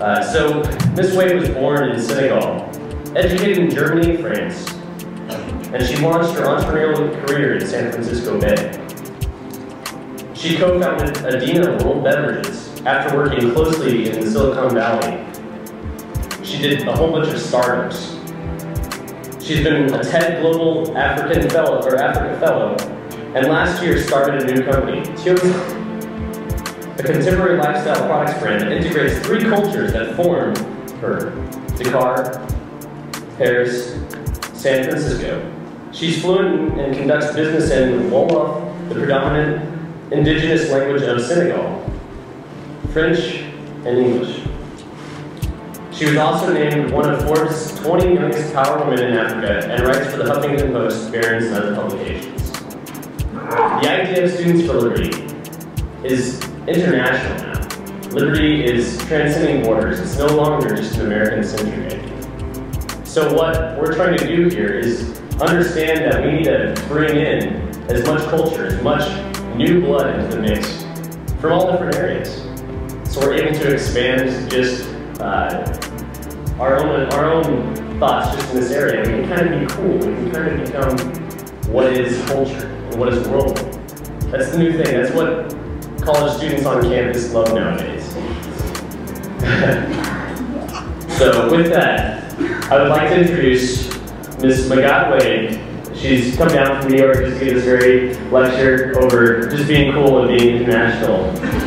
So Ms. Wade was born in Senegal, educated in Germany and France, and she launched her entrepreneurial career in San Francisco Bay. She co-founded Adina World Beverages after working closely in the Silicon Valley. She did a whole bunch of startups. She's been a TED Global Africa Fellow, and last year started a new company, Tiossan, a contemporary lifestyle products brand that integrates 3 cultures that formed her: Dakar, Paris, San Francisco. She's fluent and conducts business in Wolof, the predominant indigenous language of Senegal, French, and English. She was also named one of Forbes' 20 youngest power women in Africa and writes for the Huffington Post, Barron's, and other publications. The idea of Students for Liberty is international now. Liberty is transcending borders. It's no longer just an American-centric idea. So what we're trying to do here is understand that we need to bring in as much culture, as much new blood into the mix from all different areas. So we're able to expand just our own thoughts just in this area. We can kind of be cool. We can kind of become what is culture and what is world. That's the new thing. That's what college students on campus love nowadays. So with that, I would like to introduce Ms. Magatte Wade. She's come down from New York just to give this very lecture over just being cool and being international.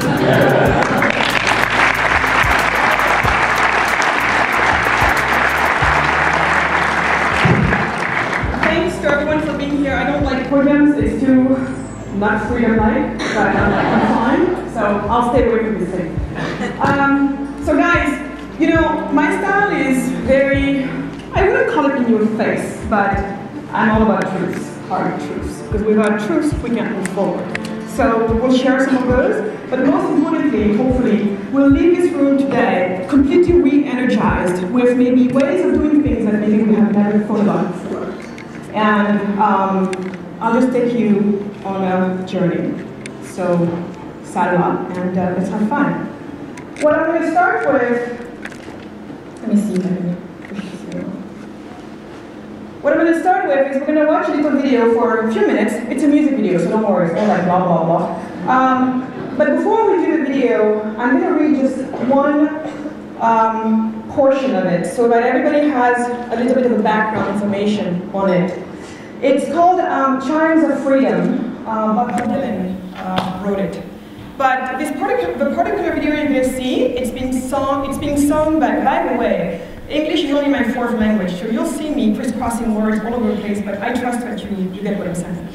Thanks to everyone for being here. I don't like podiums. It's too not freedom-like, but I'm fine. So I'll stay away from this thing. So guys, you know, my style is very, I wouldn't call it in your face, but I'm all about truths, hard truths. Because without truths, we can't move forward. So we'll share some of those, but most importantly, hopefully, we'll leave this room today completely re-energized with maybe ways of doing things that maybe we have never thought about before. And I'll just take you on a journey. So saddle up and let's have fun. What I'm going to start with, let me see if I can push this here. What I'm going to start with is we're going to watch a little video for a few minutes. It's a music video, so don't worry, it's all like blah, blah, blah. But before we do the video, I'm going to read just one portion of it so that everybody has a little bit of a background information on it. It's called Chimes of Freedom. Bob Dylan wrote it. But the particular video you're going to see, it's being sung by the way, English is only my 4th language, so you'll see me crisscrossing words all over the place, but I trust that you get what I'm saying.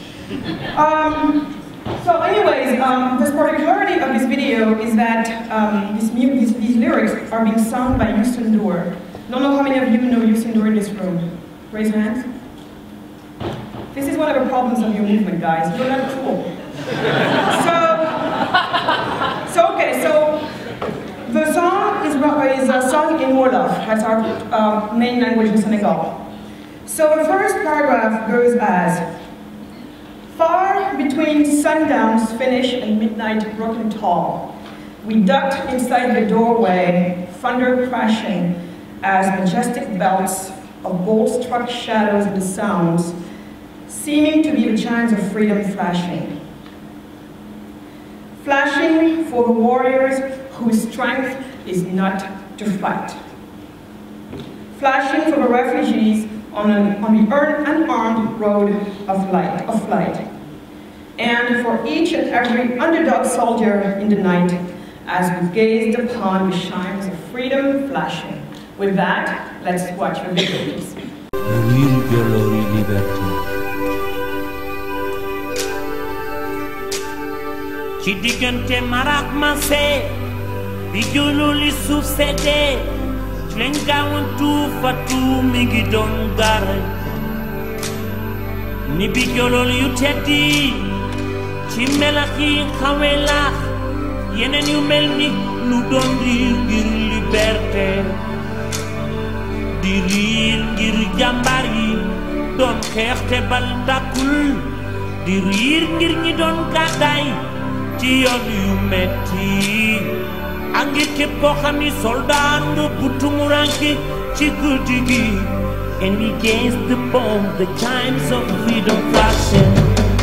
So anyways, the particularity of this video is that these lyrics are being sung by Tiossan. Don't know how many of you know Tiossan in this room. Raise your hands. This is one of the problems of your movement, guys. You're not cool. So the song is sung in Wolof. That's our main language in Senegal. So the first paragraph goes as, far between sundown's finish and midnight broken tall, we ducked inside the doorway, thunder crashing as majestic belts of bolt-struck shadows and sounds, seeming to be the chimes of freedom flashing. Flashing for the warriors whose strength is not to fight. Flashing for the refugees on the unarmed road of flight. And for each and every underdog soldier in the night as we gazed upon the chimes of freedom flashing. With that, let's watch the video, please. Real glory, liberty. Ci diggante marak masé bi julu li suuf sédé ci lañ gaawantu fatu mi ngi doon gaare ni bi jolol yu teddi ci melax yi xawe laax yeneen yu mel ni lu doon riir ngir liberté di riir ngir jàmbaar yi doon xeex te bal tàkkul di riir ngir ñi doon gàddaay ci yoon yu metti Angit képp koo xam ni soldat nga bu tumuranke ci guddi gi. And against the bomb, the times of freedom flashing.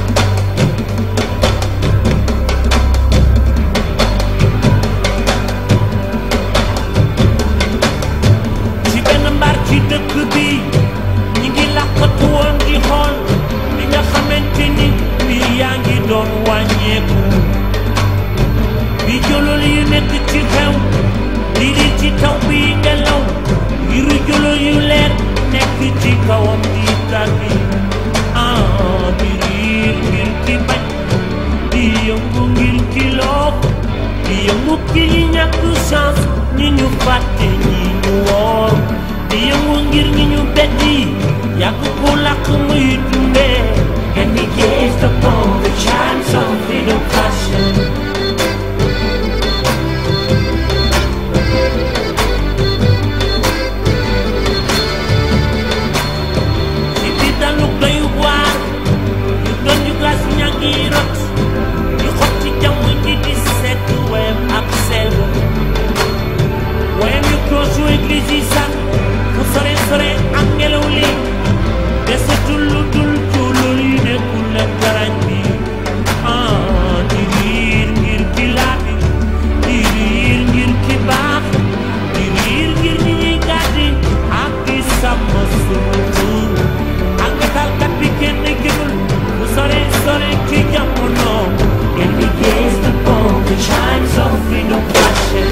Ci benn mbar ci dëkk bi ñi ngi làqatu woon di xool li nga xamante ni mbir yaa ngi doon wàññeeku. Bi jolol yu nekk ci xew lii di ci taw bi ngelaw yiru jolol yu leer nekk ci kawam di tàggi. Di riir ngir ki bañ di yëngu ngir ki loof di yëngu ki ñi ñàkk chance ñi ñu fàtte ñi ñu woor di yëngu ngir ñi ñu beddi yàgg ko làkk muy dundee. And he gazed upon the chance of freedom passion. You got to jump when you decide to wear up seven. When you cross your iglesia, you sore angeloli. There's a tululi ne kula garanti. Dirir ngir kilabi, dirir ngir kibak, dirir ngir ni gadi, aki sama sutu. Angatal kat bikin negul. Sorry, kick up or no. And we gazed upon the chimes of freedom flashing.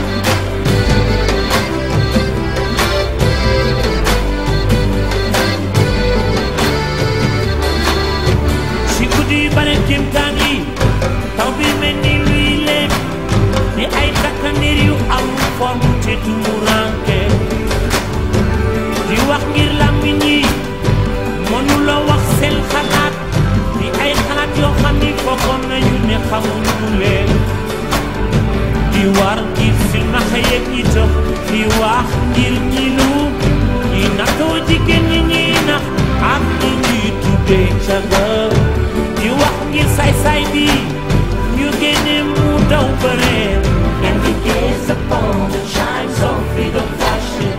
She could even Kim Tani, Toby Many Lilem, the Aita Canary out for Mutetu Muranke. The Wakir Lamini, Monula Waxel Khalat. Ay xalaat yoo xam ni foogoon nañu ne xamuñu leen di war ngir silmaxa yeeg itam di wax ngir ñi lu ñi nattoo jigéen ñi ñuy nax ak ñi ñuy tuddee caga di wax ngir saay-saay bi ñu génne mu daw bëree. And we gaze upon the chimes of freedom flashing.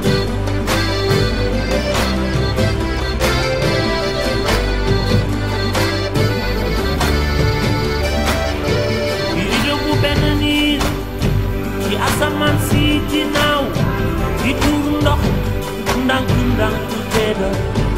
Asaman si dinaaw di tuur ndox ndànk ndànk tedda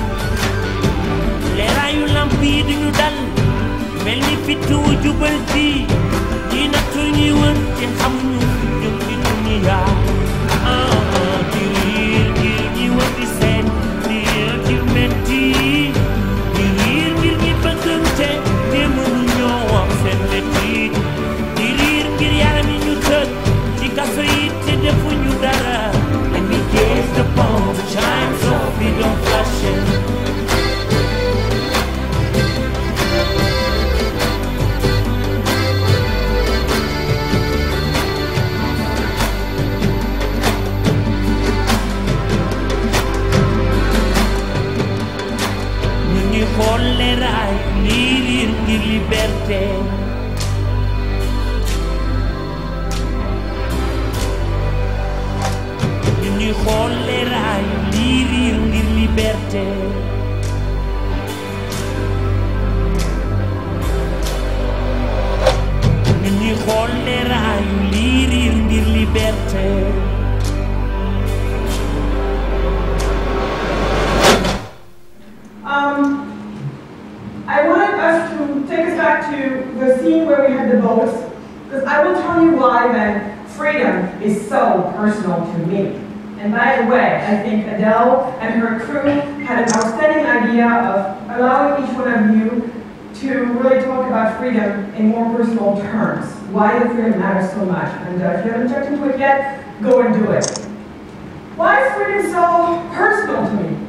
leeraayu lamp yi duñu dal mel ni fitu jubal bi ñi nattu ñi wër te xamuñu jëm ci dunya. Di riir ngir ñi wër di seen di ci metti di riir ngir ñi bëggante te mënuñoo wax seen metti di riir ngir yaram yi ñu tëj kaso yi te defuñu dara. And we gazed upon the chimes of freedom flashing. ñu ngi xool leeraay lii riir ngir liberté. Ñuy xool leeraay lii riir ngir liberté. Ñuy xool leeraay lii riir ngir liberté. I wanted us to take us back to the scene where we had the boats, because I will tell you why then freedom is so personal to me. And by the way, I think Adele and her crew had an outstanding idea of allowing each one of you to really talk about freedom in more personal terms. Why the freedom matters so much. And if you haven't checked into it yet, go and do it. Why is freedom so personal to me?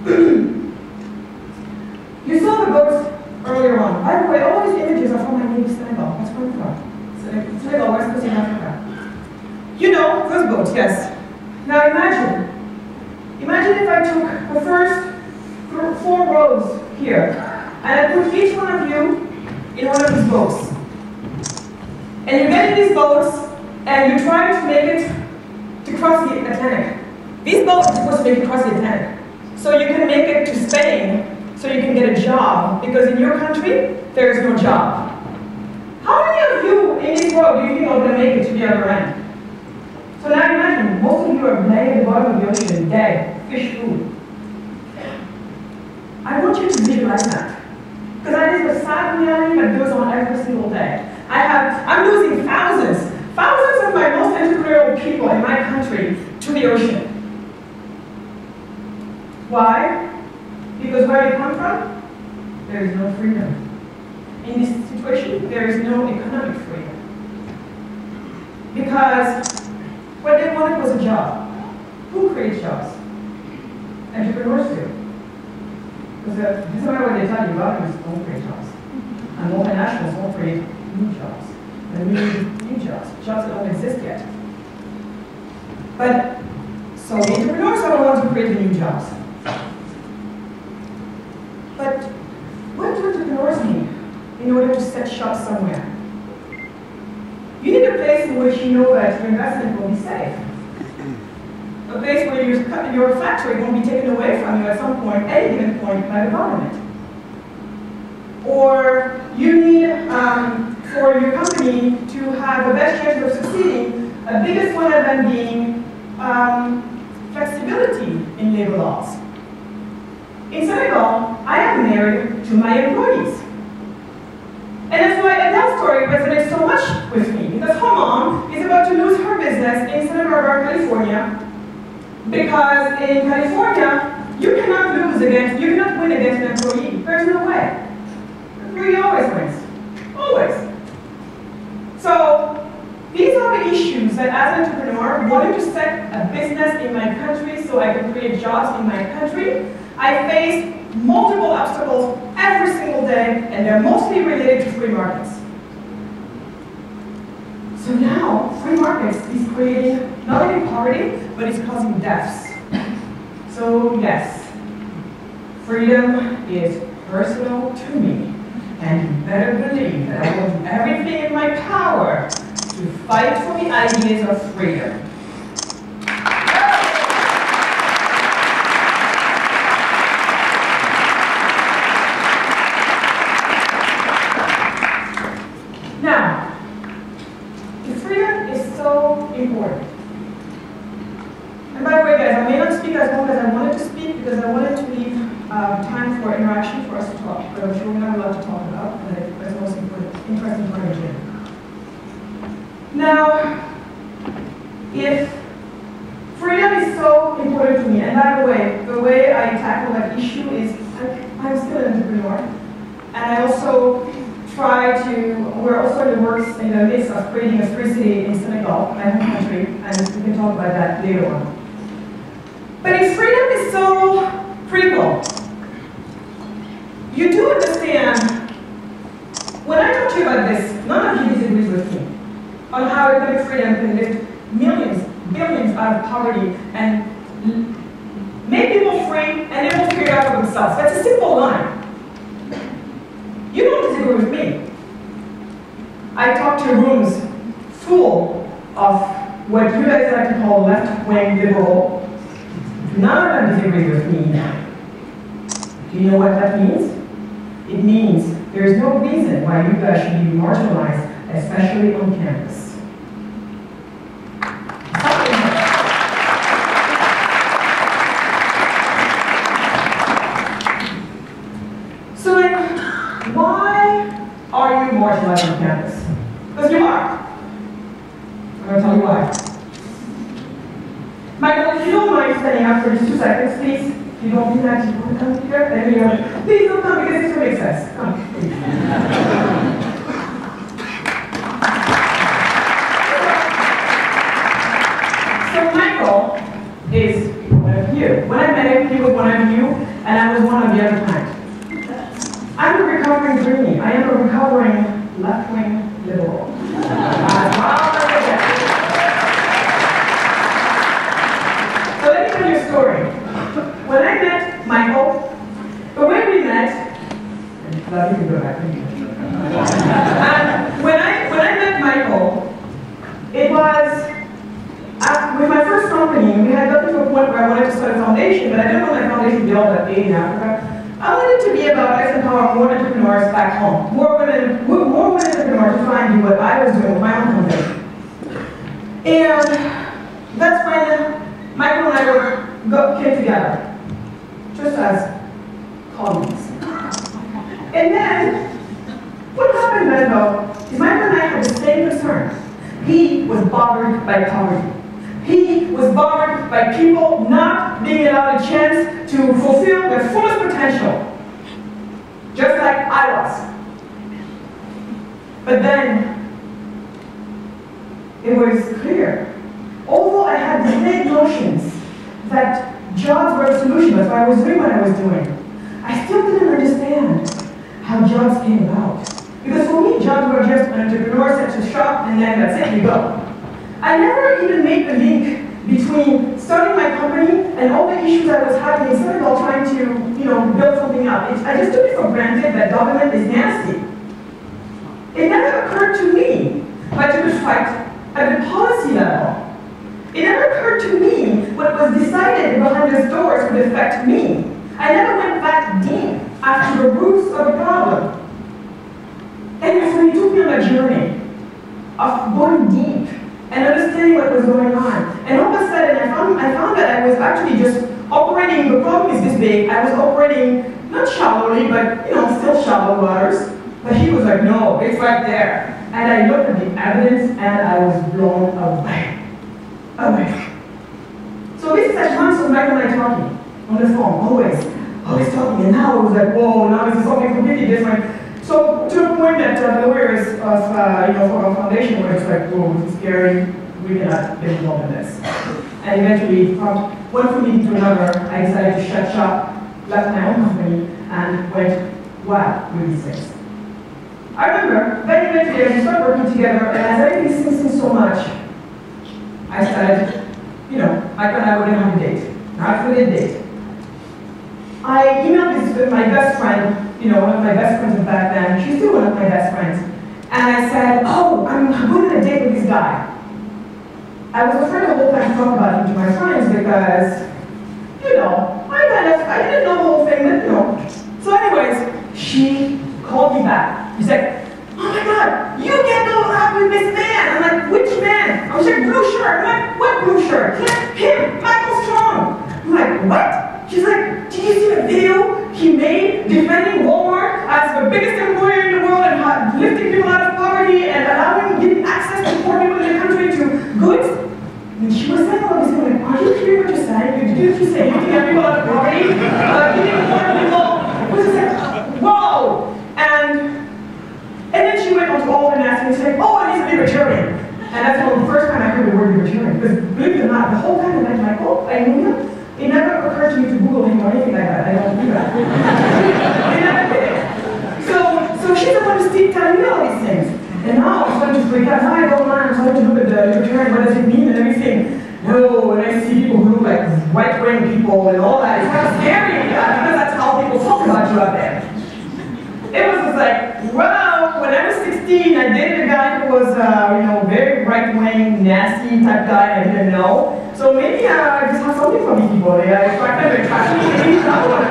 You saw the boats earlier on. By the way, all these images are from my native Senegal. What's where from? Senegal, West Coast of Africa. You know, those boats, yes. Now imagine if I took the first 4 rows here, and I put each one of you in one of these boats. And you get in these boats, and you try to make it to cross the Atlantic. This boat is supposed to make it cross the Atlantic. So you can make it to Spain, so you can get a job, because in your country, there is no job. How many of you in this world do you think are going to make it to the other end? So now imagine, most of you are laying at the bottom of the ocean, dead, fish food. I want you to live like that. Because that is the sad reality that goes on every single day. I'm losing thousands of my most entrepreneurial people in my country to the ocean. Why? Because where they come from, there is no freedom. In this situation, there is no economic freedom. Because what they wanted was a job. Who creates jobs? Entrepreneurs do. Because it doesn't matter what they tell you, governments don't create jobs. And multinationals don't create new jobs. And we need new jobs that don't exist yet. But, so the entrepreneurs are the ones who create the new jobs. But what do entrepreneurs need in order to set shop somewhere? You need a place in which you know that your investment will be safe. A place where your factory won't be taken away from you at some point, any given point, by the government. Or you need, for your company to have the best chance of succeeding, the biggest one of them being flexibility in labor laws. In Senegal, I am married to my employees. And that's why Adele's story resonates so much with me, because her mom is about to lose her business in Santa Barbara, California, because in California, you cannot win against an employee. There's no way. The employee always wins. Always. So, these are the issues that as an entrepreneur, wanting to set a business in my country so I can create jobs in my country, I face multiple obstacles every single day, and they're mostly related to free markets. So now, free markets is creating not only poverty, but it's causing deaths. So yes, freedom is personal to me, and you better believe that I will do everything in my power to fight for the ideas of freedom. Now, the freedom is so important. And by the way, guys, I may not speak as long as I wanted to speak because I wanted to leave time for interaction for us to talk. But I'm sure we have a lot to talk about, and that's the most interesting part of it. Now, if freedom is so important to me, and by the way I tackle that issue is I'm still an entrepreneur, and I also we're also in the midst of creating a free city in Senegal, my home country, and we can talk about that later on. But if freedom is so critical, you do understand, when I talk to you about this, none of you disagrees with me on how economic freedom can lift millions, billions out of poverty and make people free and they will figure it out for themselves. That's a simple line. You don't disagree with me. I talk to rooms full of what you guys like to call left-wing liberal. None of them disagree with me now. Do you know what that means? It means there is no reason why you guys should be marginalized, especially on campus. So then, why are you marginalized on campus? Because you are. I'm going to tell you why. Michael, if you don't mind standing up for just 2 seconds, please. If you don't do that, you want to come here? There you go. Please don't come because it's going to make sense. Come, please. So Michael is one of you. When I met him, he was one of you, and I was one of the other kind. I'm a recovering greenie. I am a recovering left-wing liberal. So let me tell you a story. When I met Michael, the way we met, when I met Michael, it was point where I wanted to start a foundation, but I didn't want my foundation to be all that big in Africa. I wanted it to be about let's empower more entrepreneurs back home. More women entrepreneurs to try and do what I was doing with my own company. And that's when Michael and I came together, just as colleagues. And then, what happened then though, is Michael and I had the same concerns. He was bothered by poverty. He was bothered by people not being allowed a chance to fulfill their fullest potential, just like I was. But then, it was clear. Although I had these vague notions that jobs were the solution, that's why I was doing what I was doing, I still didn't understand how jobs came about. Because for me, jobs were just an entrepreneur sets a shop and then that's it, you go. I never even made the link between starting my company and all the issues I was having in Senegal trying to, build something up. I just took it for granted that government is nasty. It never occurred to me but to fight at the policy level. It never occurred to me what was decided behind those doors would affect me. I never went back deep after the roots of the problem. And so he took me on a journey of going deep and understanding what was going on. And all of a sudden, I found that I was actually just operating, the problem is this big, I was operating, not shallowly, but still shallow waters. But he was like, no, it's right there. And I looked at the evidence and I was blown away. So this is like months of Michael and I talking on the phone, always talking. And now it was like, whoa, now this is something completely different. So to the point that the lawyers of for our foundation were just like, whoa, this is scary, we cannot get involved in this. And eventually, from one meeting to another, I decided to shut shop, left my own company, and went wild with these things. I remember, then eventually as we started working together, and as everything sinks so much, I started, Michael and I were going to have a date. Not for the date. I emailed this with my best friend, one of my best friends back then. She's still one of my best friends. And I said, oh, I'm going on a date with this guy. I was afraid the whole time to talk about him to my friends because, I didn't know the whole thing, but, So anyways, she called me back. She said, oh my God, you get to out with this man. I'm like, which man? I was like, blue shirt. I'm like, what blue shirt? Him, Michael Strong. I'm like, what? She's like, did you see the video he made defending Walmart as the biggest employer in the world and lifting people out of poverty and giving access to poor people in the country to goods? And she was saying all this, like, are you hearing what you're saying? Did you say lifting people out of poverty? Giving poor people? I was just like, whoa! And then she went on to all the nasty and said, oh, and he's a libertarian. And that's the first time I heard the word libertarian. Because believe it or not, the whole time I was like, oh, I knew him. It never occurred to me to Google him or anything like that. I don't do that. It never did. So she's the one who's telling me all these things. And now I'm starting to freak out. Now I go online, I'm starting to look at the libertarian, what does it mean and everything. No, when I see people who look like right-wing people and all that, it's kind of scary because that's how people talk about you out there. It was just like, wow, when I was 16, I dated a guy who was, very right-wing, nasty type guy I didn't know. So maybe I just have something for these people. They attract them, attract me,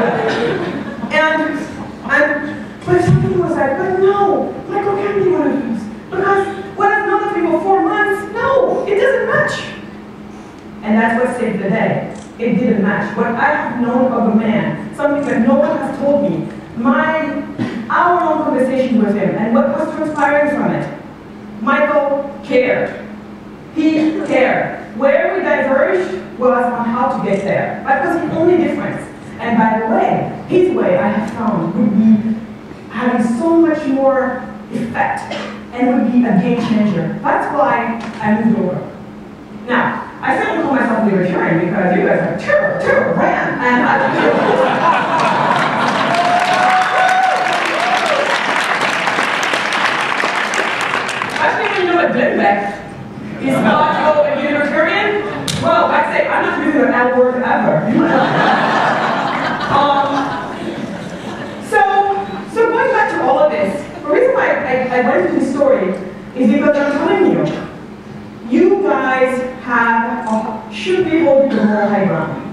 but some people was like, but no, Michael can't be one of those. Because what I've known of him for 4 months, no, it doesn't match. And that's what saved the day. It didn't match. What I have known of a man, something that no one has told me, our own conversation with him, and what was transpiring from it. Michael cared. He cared. Where we diverged was on how to get there. That was the only difference. And by the way, his way, I have found, would be having so much more effect and would be a game changer. That's why I moved over. Now, I still don't call myself libertarian because you guys are terrible brand. And is logical and libertarian? Well, I say I'm not using an L word ever. So going back to all of this, the reason why I went into this story is because I'm telling you, you guys should be holding the moral high ground.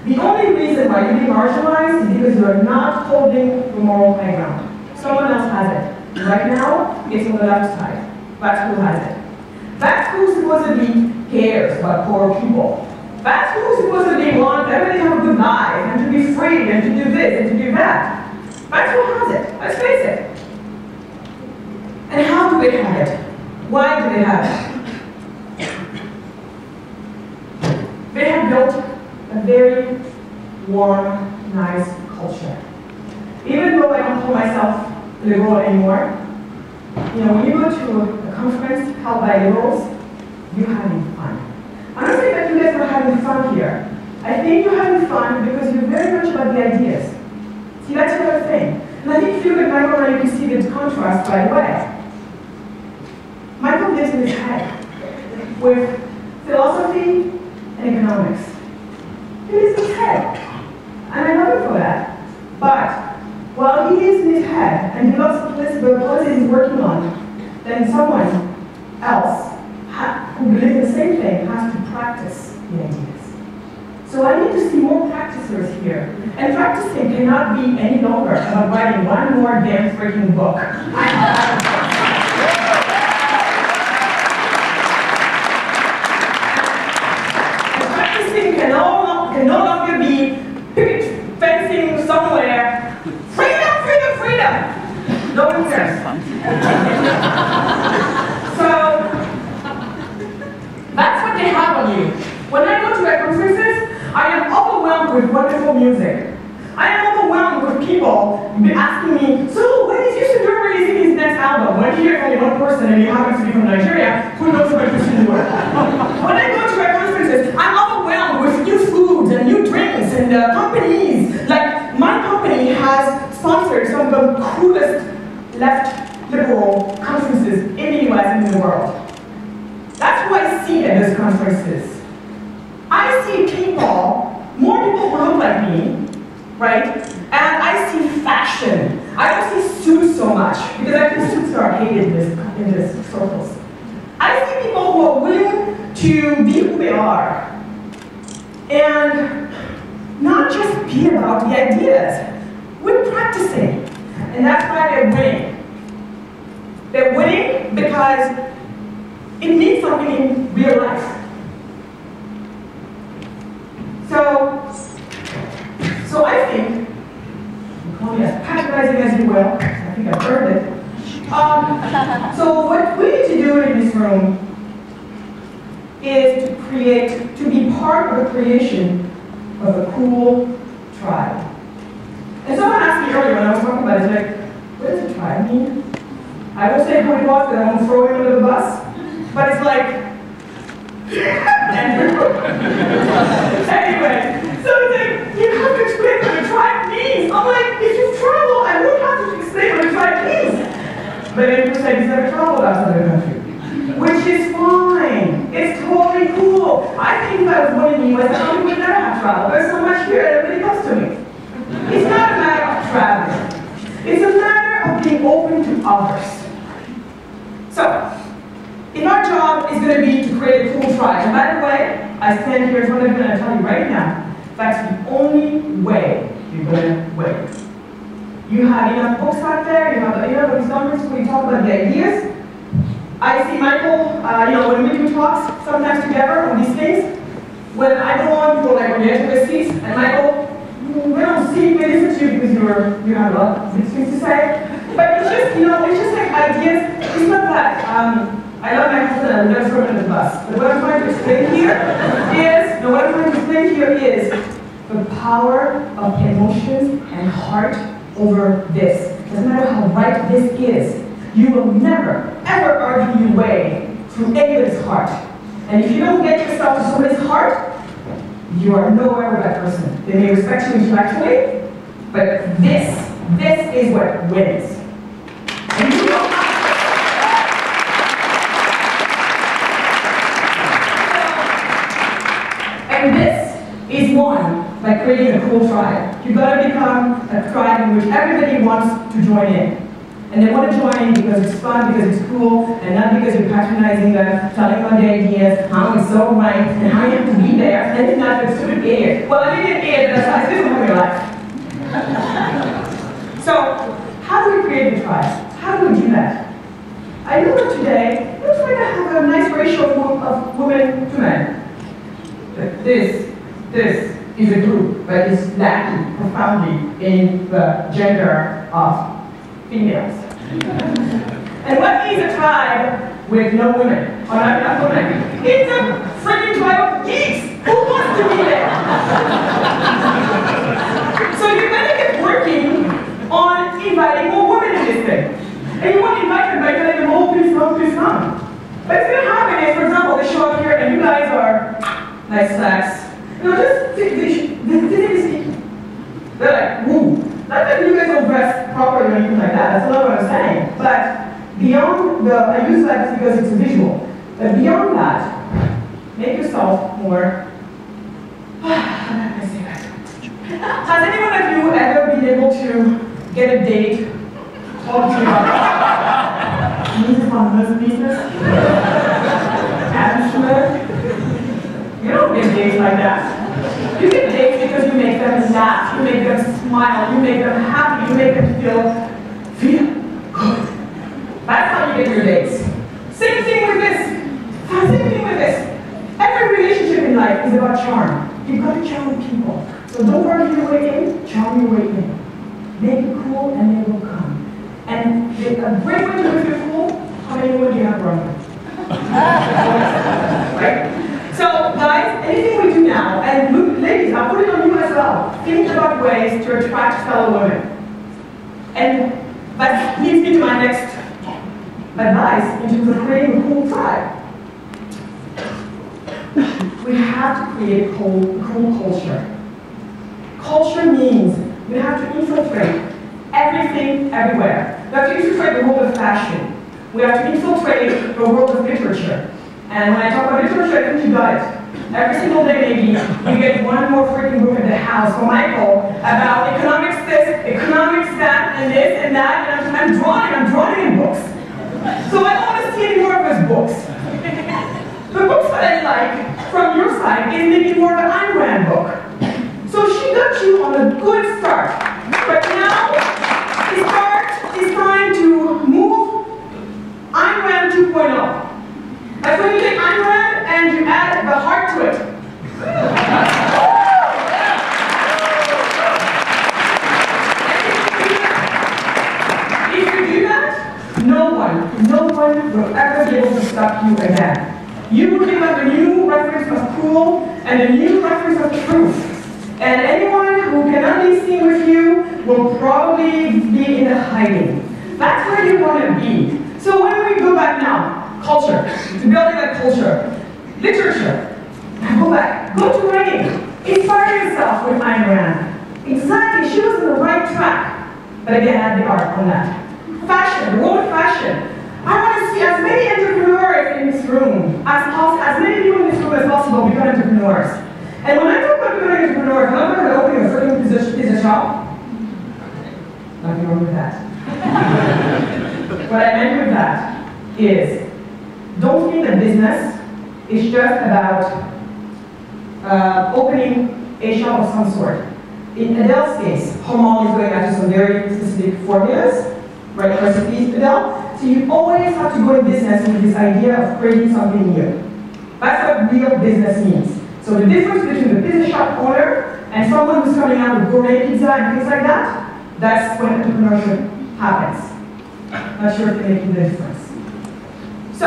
The only reason why you're being marginalized is because you are not holding the moral high ground. Someone else has it. Right now, it's on the left side. That's who has it. That's who supposedly cares about poor people. That's who supposedly wants everybody to have a good life and to be free and to do this and to do that. That's who has it. Let's face it. And how do they have it? Why do they have it? They have built a very warm, nice culture. Even though I don't call myself liberal anymore, you know, when you go to a conference held by liberals, you're having fun. I'm not saying that you guys are having fun here. I think you're having fun because you're very much about the ideas. See, that's the other thing. And I think if you look at Michael and you can see the contrast right away. Michael lives in his head with philosophy and economics. He lives in his head. And I love him for that. But while he is in his head and he loves the policies he's working on, then someone else who believes the same thing has to practice the ideas. So I need to see more practicers here. And practicing cannot be any longer about writing one more damn freaking book. Can no longer be picket fencing somewhere. Freedom, freedom, freedom! No one cares. So, that's what they have on you. When I go to their conferences, I am overwhelmed with wonderful music. I am overwhelmed with people asking me, so when is Houston releasing his next album? When you hear only one person and you happen to be from Nigeria, who knows about Houston When I go to their conferences, I'm overwhelmed with new foods and new drinks and companies. Like, my company has sponsored some of the coolest left liberal conferences in the US and in the world. That's what I see at those conferences. I see people, more people who look like me, right? And I see fashion. I don't see suits so much, because I think suits are hated in these circles. I see people who are willing to be who they are. And not just be about the ideas. We're practicing. And that's why they're winning. They're winning because it means something in real life. So I think, call me as patronizing as you will, I think I've earned it. So what we need to do in this room is to be part of the creation of a cool tribe. And someone asked me earlier when I was talking about it, like, what does a tribe mean? I won't say who it was, because I won't throw him under the bus, but it's like, anyway, so it's like, you have to explain what a tribe means. I'm like, if you travel, I won't have to explain what a tribe means. But then people say he's never traveled outside the country, which is fine. It's totally cool. I think if I was born in the US, I would never have traveled. There's so much here that everybody comes to me. It's not a matter of traveling. It's a matter of being open to others. So, if our job is going to be to create a cool tribe, and by the way, I stand here in front of you and I tell you right now, that's the only way you're going to win. You have enough books out there, you have enough these numbers when we talk about the ideas. I see Michael, when we do talks sometimes together on these things, when I go on for like on the universities, and Michael, we don't see, we listen to you because you have a lot of things to say. But it's just, it's just like ideas. It's not that. I love my husband and I never throw him under the bus. But what I'm trying to explain here is the power of emotions and heart over this. Doesn't matter how right this is, you will never, ever argue your way through anybody's heart. And if you don't get yourself to somebody's heart, you are nowhere with that person. They may respect you intellectually, but this is what wins. And you don't have And this is won by creating a cool tribe. You've got to become a tribe in which everybody wants to join in. And they want to join in because it's fun, because it's cool, and not because you're patronizing them, telling them the ideas, how it's so right, and how you have to be there, And if not, you're a stupid idiot. Well, I didn't idiot, but that's this is your life. So, how do we create a tribe? How do we do that? I know that today, we're trying to have a nice ratio of women to men. But this is a group that is lacking profoundly in the gender of females. And what is a tribe with no women? Or not enough women? It's a freaking tribe of geeks! Who wants to be there? So you better get working on inviting more women in this thing. And you won't invite them by telling them, oh, please come, please come. What's going to happen is, for example, they show up here and you guys are nice slacks. You know, just they're like, woo. Not that you guys don't dress properly or anything like that, that's not what I'm saying. But beyond the, I use that because it's a visual. But beyond that, make yourself more, how can I say that? Has anyone of you ever been able to get a date, talk to your business on this business? You don't get dates like that. You get dates because you make them laugh, you make them smile, you make them happy, you make them feel good. That's how you get your dates. Same thing with this. Same thing with this. Every relationship in life is about charm. You've got to charm people. So don't worry your way in, charm your way in. Make it cool and they will come. And a great way to make it cool, how many women do you have around you? Right? So guys, anything we do now, and look, ladies, I'll put it on you as well. Think about ways to attract fellow women. And that leads me to my next advice in terms of creating a cool tribe. We have to create a cool culture. Culture means we have to infiltrate everything, everywhere. We have to infiltrate the world of fashion. We have to infiltrate the world of literature. And when I talk about literature, I think you got it. Every single day, maybe, you get one more freaking book at the house from Michael about economics this, economics that, and this and that, and I'm drawing in books. So I don't want to see any more of his books. The books that I like from your side is maybe more of an Ayn Rand book. So she got you on a good start. But now, is trying to move Ayn Rand 2.0. That's when you take Ayn Rand and you add the heart to it. If you do that, no one will ever be able to stop you again. You will give up a new reference of cool and a new reference of truth. And anyone who cannot be seen with you will probably be in a hiding. That's where you want to be. So when we go back now, culture, to building that culture, literature, go back, go to writing, inspire yourself with Ayn Rand. Exactly, she was on the right track. But again, add the art on that. Fashion, the world of fashion. I want to see as many entrepreneurs in this room as many people in this room as possible become entrepreneurs. And when I talk about becoming entrepreneurs, I'm not talking about opening a certain business shop. Nothing wrong with that. What I meant with that is, don't think that business is just about opening a shop of some sort. In Adele's case, her mom is going after some very specific formulas, right, recipes, Adele. So you always have to go in business with this idea of creating something new. That's what real business means. So the difference between the business shop owner and someone who's coming out with gourmet pizza and things like that, that's when entrepreneurship happens. Not sure if you're making the difference. So,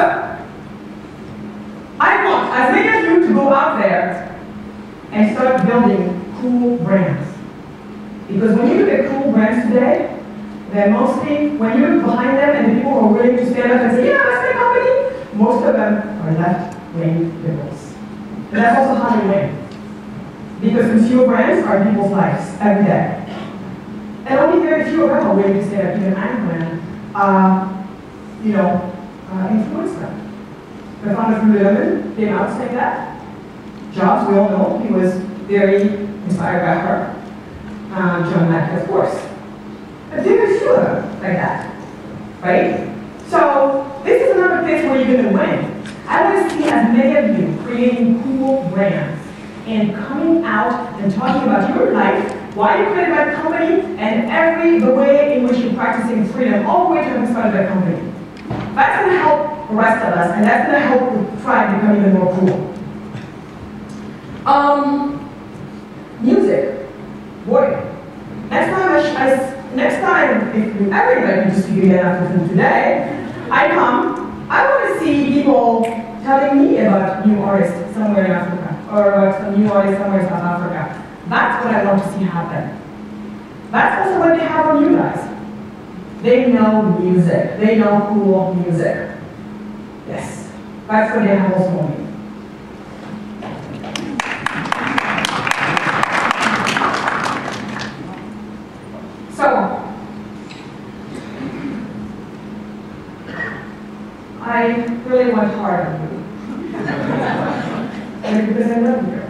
I want as many of you to go out there and start building cool brands. Because when you look at cool brands today, they're mostly, when you look behind them and the people who are willing to stand up and say, yeah, that's my company, most of them are left-wing liberals. And that's also how they win. Because consumer brands are people's lives every day. And only very few of them are willing to stand up to an Ayn Rand, influence them. The founder of Predominant came out saying that. Jobs, we all know, he was very inspired by her. John Mack, of course. But there are few of them like that, right? So this is another place where you're going to win. I want to see as many of you creating cool brands. and coming out and talking about your life, why you created that company, and the way in which you're practicing freedom, all the way to having started that company. That's going to help the rest of us, and that's going to help the tribe become even more cool. Music. Boy. Next time, if you ever invite me to speak again after from today, I want to see people telling me about new artists somewhere in Africa, or about some new artists somewhere in South Africa. That's what I want to see happen. That's also what they have on you guys. They know music. They know cool music. Yes. That's what they have also on me. So, I really went hard on you. Maybe because I love you.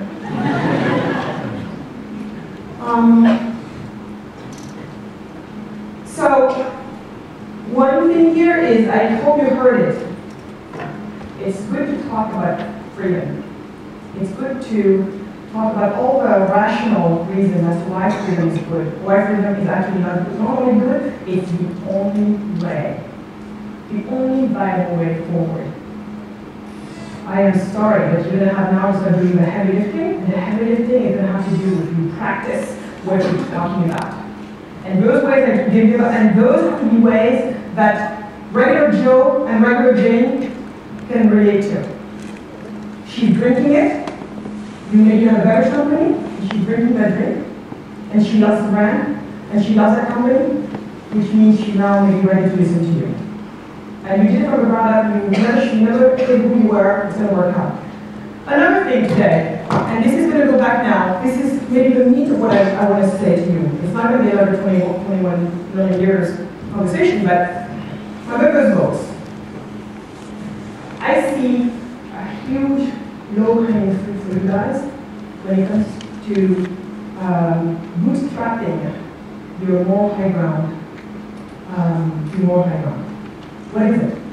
So, one thing here is, I hope you heard it. It's good to talk about freedom. It's good to talk about all the rational reasons as to why freedom is good, why freedom is actually not only good, it's the only way. The only viable way forward. I am sorry, but you're going to have now to start doing the heavy lifting, and the heavy lifting is going to have to do with you practice what you're talking about. And those ways that you give you, and those have to be ways that regular Joe and regular Jane can relate to. She's drinking it, you maybe have a beverage company, and she's drinking that drink, and she loves the brand, and she loves that company, which means she now may be ready to listen to you. And you did it from the ground up, you never think who you were, it's going to work out. Another thing today, and this is going to go back now, this is maybe the meat of what I want to say to you. It's not going to be another 21 million years conversation, but my members' votes. I see a huge low-hanging fruit for you guys when it comes to bootstrapping your moral high ground. What is it?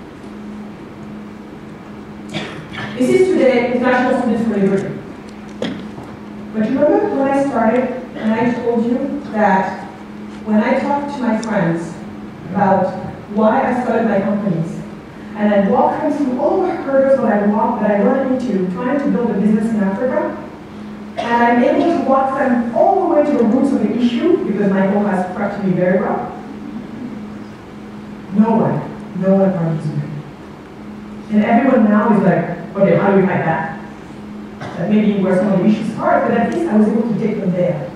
This is today International Students for Liberty. But you remember when I started and I told you that when I talked to my friends about why I started my companies, and I walked them through all the hurdles that I run into trying to build a business in Africa, and I'm able to walk them all the way to the roots of the issue because Michael has prepped me very well. No one argues with me. And everyone now is like, okay, how do we fight that? That maybe where some of the issues start, but at least I was able to take them there.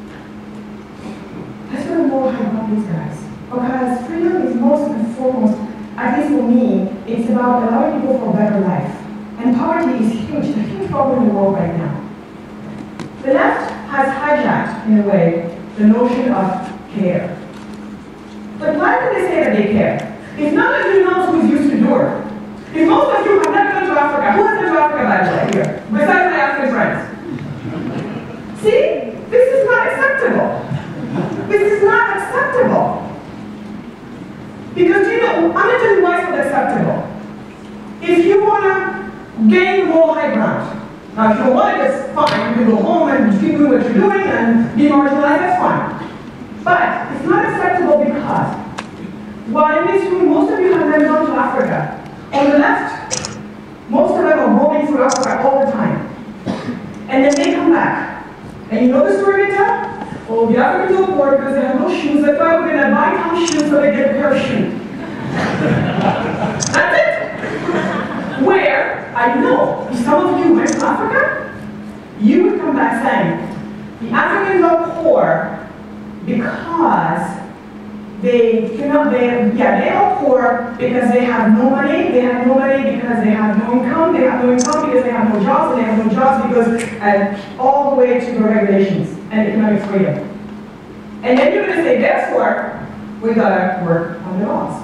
That's what I'm more about these guys. Because freedom is most and foremost, at least for me, it's about allowing people for a better life. And poverty is huge, it's a huge problem in the world right now. The left has hijacked, in a way, the notion of care. But why do they say that they care? If none of you knows who's used to do it, if most of you have never been to Africa, who has been to Africa by the way here? Besides my African friends. See? This is not acceptable. This is not acceptable. Because you know, I'm going to tell you why it's not acceptable. If you want to gain moral high ground, now if you don't want it, it's fine. You can go home and keep doing what you're doing and be marginalized, that's fine. But it's not acceptable because while in this room, most of you have never gone to Africa. On the left, most of them are roaming through Africa all the time. And then they come back. And you know the story they tell? Oh, the Africans are poor because they have no shoes. That's why we're going to buy some shoes so they get a pair of shoes. That's it. Where, I know, if some of you went to Africa, you would come back saying, the Africans are poor because they are poor because they have no money, they have no money because they have no income, they have no income because they have no jobs, and they have no jobs because, all the way to the regulations and economic freedom. And then you're going to say, therefore, we gotta work on the laws.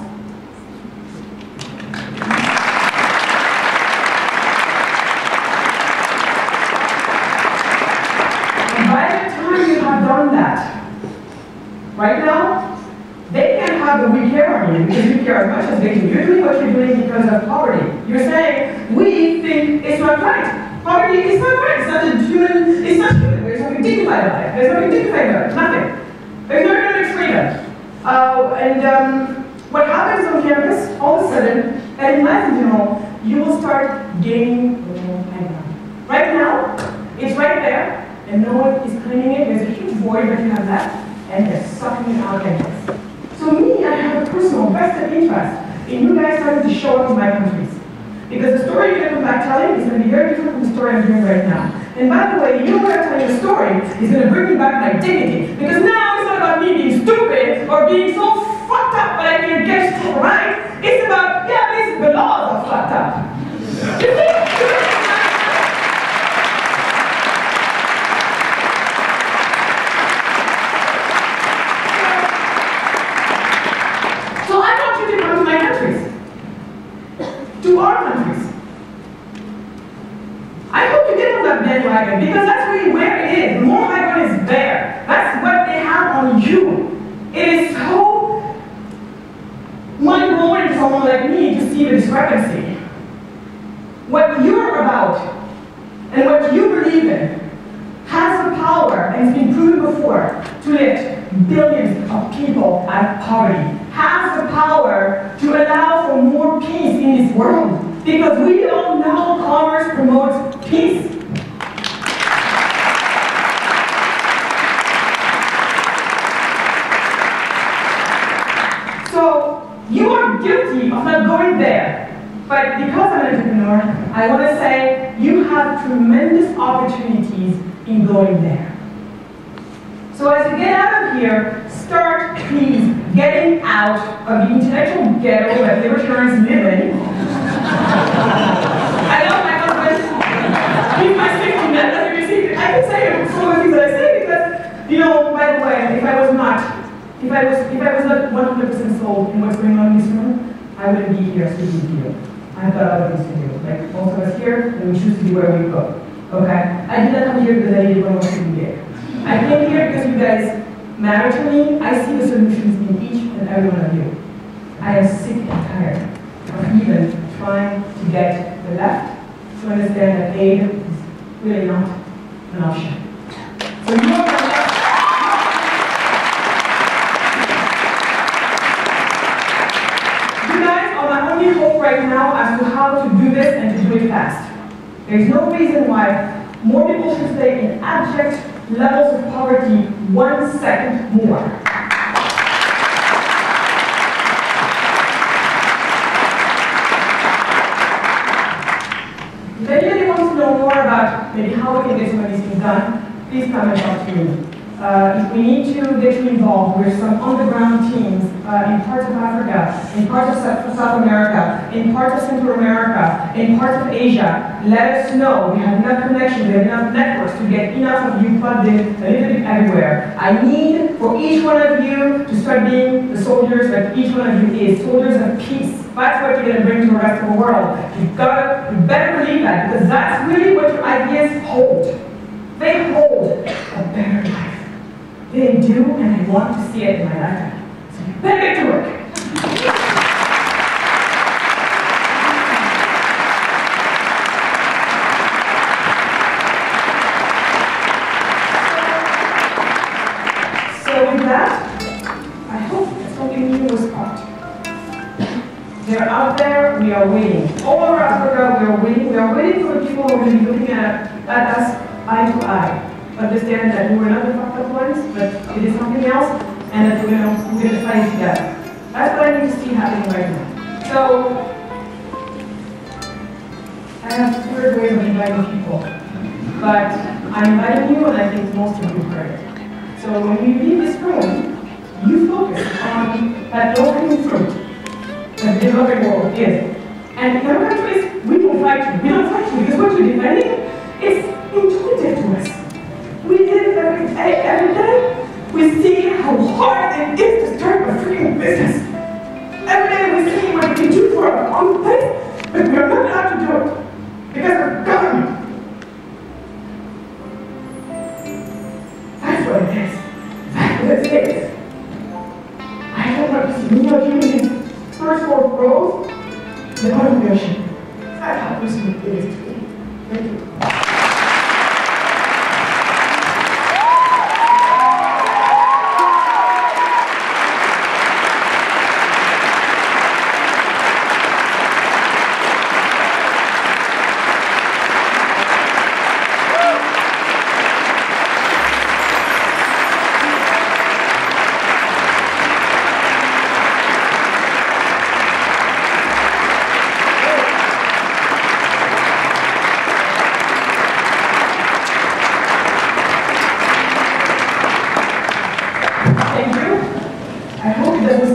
And by the time you have done that, right now, they can't have the we care on you because you care as much as they do. You're doing what you're doing because of poverty. You're saying, we think it's not right. Poverty is not right. It's not a human dignified life. There's nothing dignified about it. Nothing. There's no economic freedom. What happens on campus, all of a sudden, and in life in general, you will start gaining a little background. Right now, it's right there, and no one is claiming it. There's a huge void that you have left, and they're sucking it out like this. So me, I have a personal vested interest in you guys starting to show up in my countries. Because the story you're going to come back telling is going to be very different from the story I'm doing right now. And by the way, you way of telling the story is going to bring me back my dignity. Because now it's not about me being stupid or being so fucked up but I can get stuff right. It's about, yeah, the laws are fucked up. You see? To our countries. I hope you get on that bandwagon because that's really where it is. The more migrant is there. That's what they have on you. It is so mind-blowing to someone like me to see the discrepancy. What you're about and what you believe in has the power, and it's been proven before, to lift billions of people out of poverty. Has the power to allow for more peace in this world. Because we all know commerce promotes peace. So you are guilty of not going there. But because I'm an entrepreneur, I want to say you have tremendous opportunities in going there. So as you get out of here, start, please, getting out of the intellectual ghetto that libertarians live in. I love my husband. He's my safety net. As you see, I can say some of the things that I say because, you know, by the way, if I was not 100% sold in what's going on in this room, I wouldn't be here speaking to you. I've got other things to do. Like most of us here, and we choose to be where we go. Okay? I did not come here because I needed one more thing to do. I came here because you guys matter to me. I see the solutions in each and every one of you. I am sick and tired of even trying to get the left to understand that aid is really not an option. So you guys are my only hope right now as to how to do this and to do it fast. There's no reason why more people should stay in abject levels of poverty 1 second more. If anybody wants to know more about maybe how we can get some of these things done, please come and talk to me. If we need to get you involved with some on-the-ground teams in parts of Africa, in parts of South America, in parts of Central America, in parts of Asia, let us know. We have enough connections, we have enough networks to get enough of you plugged in a little bit everywhere. I need for each one of you to start being the soldiers that each one of you is, soldiers of peace. That's what you're going to bring to the rest of the world. You better believe that, because that's really what your ideas hold. They hold a better life. They do, and I want to see it in my lifetime. So you better get to work. So with that, I hope something new was caught. They're out there, we are waiting. All over Africa, we are waiting. We are waiting for the people who are going to be looking at us eye to eye. Understand that we were not the fucked up ones, but it is something else, and that we're going to fight together. That's what I need to see happening right now. So, I have two ways of inviting people, but I'm inviting you, and I think most of you heard it. So when you leave this room, you focus on that low-hanging fruit that the developing world is. And in other countries, we don't fight you. We don't fight you because what you're defending is intuitive to us. We did it every day. We see how hard it is to start a freaking business. Every day we see what we can do for our own place, but we are not allowed to do it because of government. That's what it is. That's what it is. I don't want to see me or you in these first 4 rows in the bottom of the ocean. That's how personal it is to me. Thank you.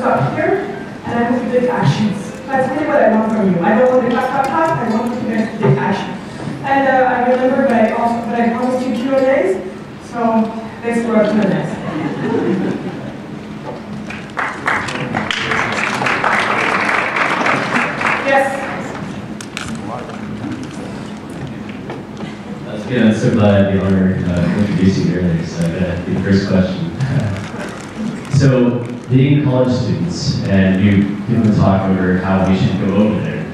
stop here, and I want you to take actions. That's really what I want from you. I don't want to clap, I want you guys to take action. And I remember that I promised you Q&As, so let's do our Q&As. Yes? Yeah, I'm so glad I had the honor of introducing you earlier, so I got the first question. So, being college students, and you people talk over how we should go over there.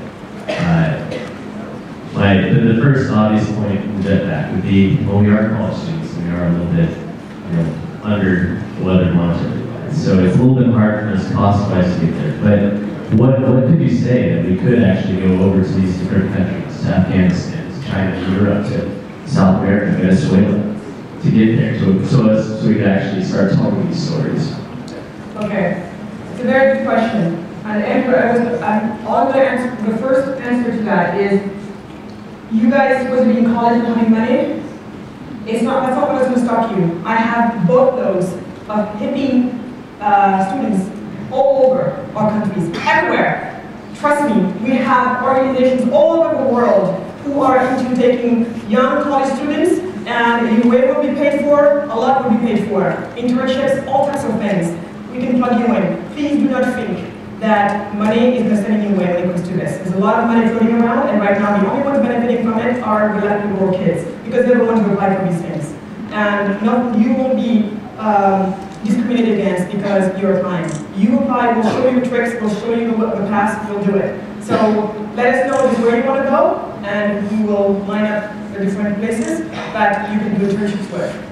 The first obvious point to get back would be, well, we are college students, and we are a little bit under the weather monetary. So it's a little bit hard for us cost-wise to get there. But what could you say that we could actually go over to these different countries, to Afghanistan, to China, Europe, to South America, Venezuela, to get there, so we could actually start telling these stories? Okay, it's a very good question. And the first answer to that is, you guys supposed to be in college and having money. That's not what's going to stop you. I have both those of hippie students all over our countries, everywhere. Trust me, we have organizations all over the world who are into taking young college students, and UA will be paid for, a lot will be paid for. Internships, all types of things. We can plug you in. Please do not think that money is going to send you away when it comes to this. There's a lot of money floating around, and right now the only ones benefiting from it are the Latin world kids, because they're the ones who apply for these things. And you won't be discriminated against because you're applying. You apply, we'll show you the tricks, we'll show you the path, we'll do it. So let us know where you want to go, and we will line up the different places that you can do internships with.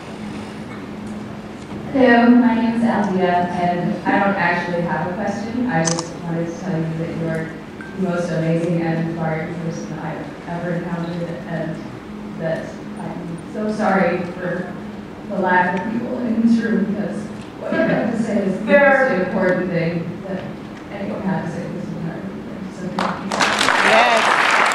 Hello, my name is Adina, and I don't actually have a question. I just wanted to tell you that you're the most amazing and inspiring person I've ever encountered, and that I'm so sorry for the lack of people in this room, because what I have to say is the most important thing that anyone had to say this entire thing. So thank you. Yes.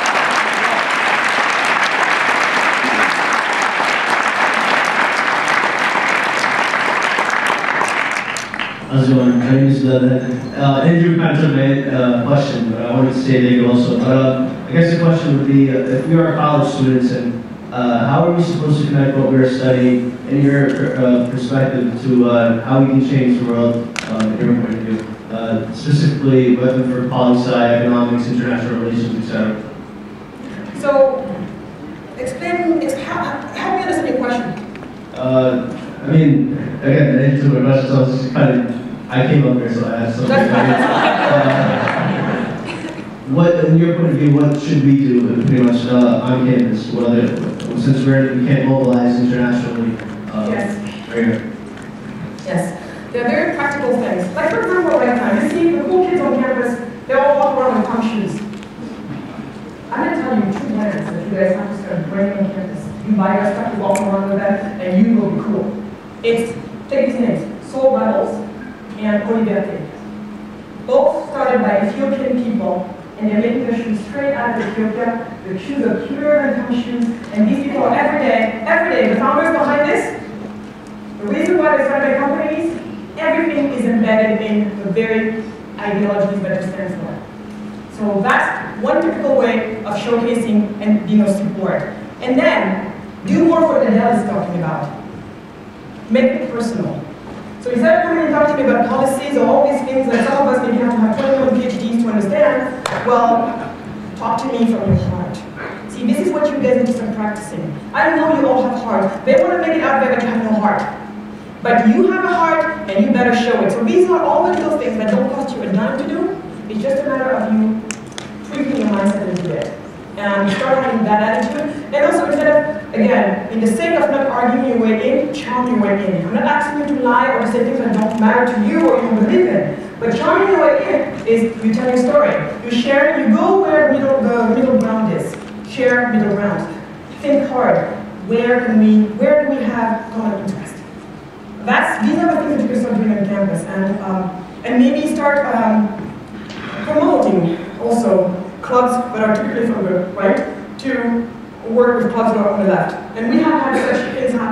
How's it going? My name is Andrew kind of took my question, but I wanted to say thank you also. But I guess the question would be, if we are college students, and how are we supposed to connect what we're studying in your perspective to how we can change the world in your point of view? Specifically, whether for poli-sci, economics, international relations, etc. So, help me understand your question. I mean, again, the answer to my question, so I was just kind of, I came up here, so I asked something. What, in your point of view, what should we do pretty much on campus? Since we can't mobilize internationally? Yes. Right here. Yes. They're very practical things. Like, for example, right now, you see the cool kids on campus, they all walk around with pump shoes. I'm going to tell you two plans that you guys have to start bringing on campus. You buy your stuff, you walk around with that, and you will be cool. It's, take these names, Soul Rebels and Olivier. Both started by Ethiopian people, and they're making their shoes straight out of Ethiopia. The shoes are cuter than pump shoes, and these people are every day, the founders behind this, the reason why they started their companies, everything is embedded in the very ideologies that it stands for. So that's one typical way of showcasing and being of support. And then, do more what Adele is talking about. Make it personal. So instead of coming and talking to me about policies or all these things that some of us maybe have to have 21 PhDs to understand, well, talk to me from your heart. See, this is what you guys need to start practicing. I know you all have heart. They want to make it out there that you have no heart. But you have a heart, and you better show it. So these are all the little things that don't cost you a dime to do. It's just a matter of you tweaking your mindset into it. And start having that attitude. And also, instead of, again, in the sake of not arguing your way in, charm your way in. I'm not asking you to lie or to say things that don't matter to you or you don't believe in. But charming your way in is you tell your story. You share, you go where the middle ground is. Share middle ground. Think hard. Where do we have common interest? These are the things that you can start doing on campus. And maybe start promoting also clubs that are typically from the right to work with clubs that are on the left. And we have had such things happen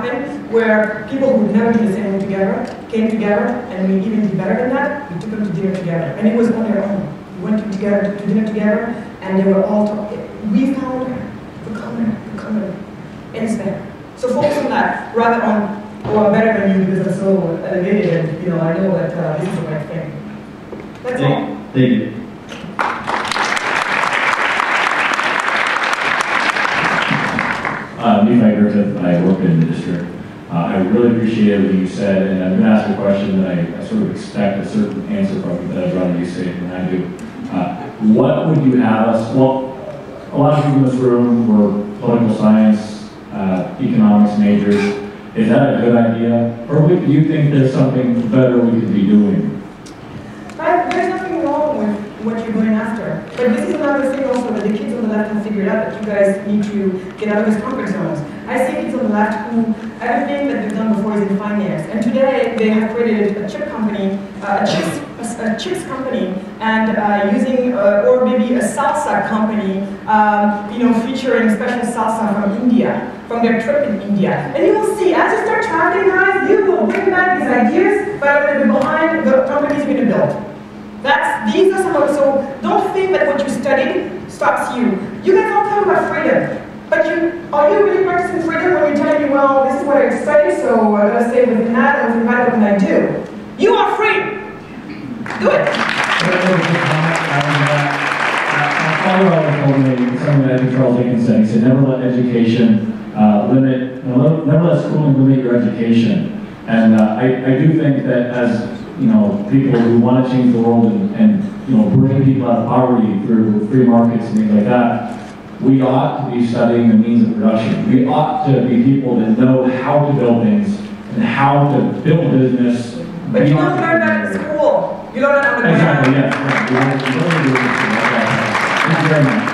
where people who would never be the same together came together, and we even did better than that. We took them to dinner together, and it was on their own. We went to dinner together, and they were all talking. We found the common, and it's there. So focus on that, rather on, oh, I'm better than you because I'm so elevated, and I know that this is the right thing. That's all. Thank you. I work in the district. I really appreciate everything you said, and I'm going to ask a question that I sort of expect a certain answer from you, but I'd rather you say it than I do. What would you have us, well, a lot of people in this room were political science, economics majors. Is that a good idea? Or do you think there's something better we could be doing? There's nothing wrong with what you're going after. But this is another thing also that the kids on the left have figured out, that you guys need to get out of these comfort zones. I see kids on the left who, everything that they've done before is in finance. And today they have created a chip company, a chips company, and using, or maybe a salsa company, featuring special salsa from India, from their trip in India. And you will see, as you start traveling, guys, you will bring back these ideas, but are going to be behind the companies you're going to build. These are some of, so don't think that what you studied stops you. You guys all talk about freedom, but are you really practicing freedom when you're telling me, well, this is what I study, so I'm going to stay within that, and within that, what can I do? You are free! Do it! My father always told me something that I think Charles Dickens said. He said, never let education never let schooling limit your education. And I do think that as people who want to change the world and bring people out of poverty through free markets and things like that, we ought to be studying the means of production. We ought to be people that know how to build things and how to build business. But you don't learn that in school. You learn that on the ground. Exactly, yes. Thank you very much.